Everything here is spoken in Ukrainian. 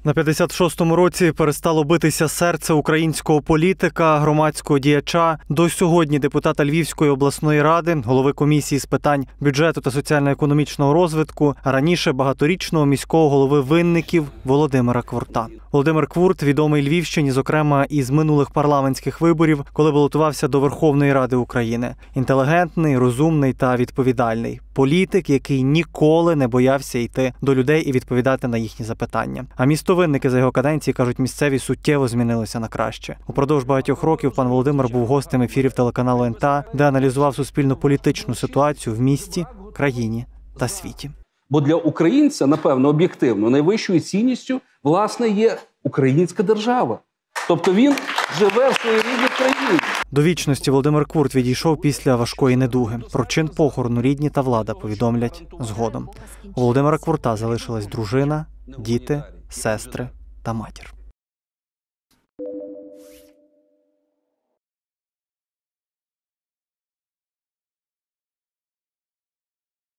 На 56-му році перестало битися серце українського політика, громадського діяча. До сьогодні депутата Львівської обласної ради, голови комісії з питань бюджету та соціально-економічного розвитку, а раніше багаторічного міського голови Винників Володимира Квурта. Володимир Квурт відомий Львівщині, зокрема, із минулих парламентських виборів, коли балотувався до Верховної Ради України. Інтелігентний, розумний та відповідальний. Політик, який ніколи не боявся йти до людей і відповідати на їхні запитання. А місто Винники за його каденції, кажуть, місцеві суттєво змінилися на краще. Упродовж багатьох років пан Володимир був гостем ефірів телеканалу НТА, де аналізував суспільно-політичну ситуацію в місті, країні та світі. Бо для українця, напевно, об'єктивно, найвищою цінністю, власне, є українська держава. Тобто він живе в своїй рідній країні. До вічності Володимир Квурт відійшов після важкої недуги. Про чин похорону рідні та влада повідомлять згодом. У Володимира Квурта залишилась дружина, діти, сестри та матір.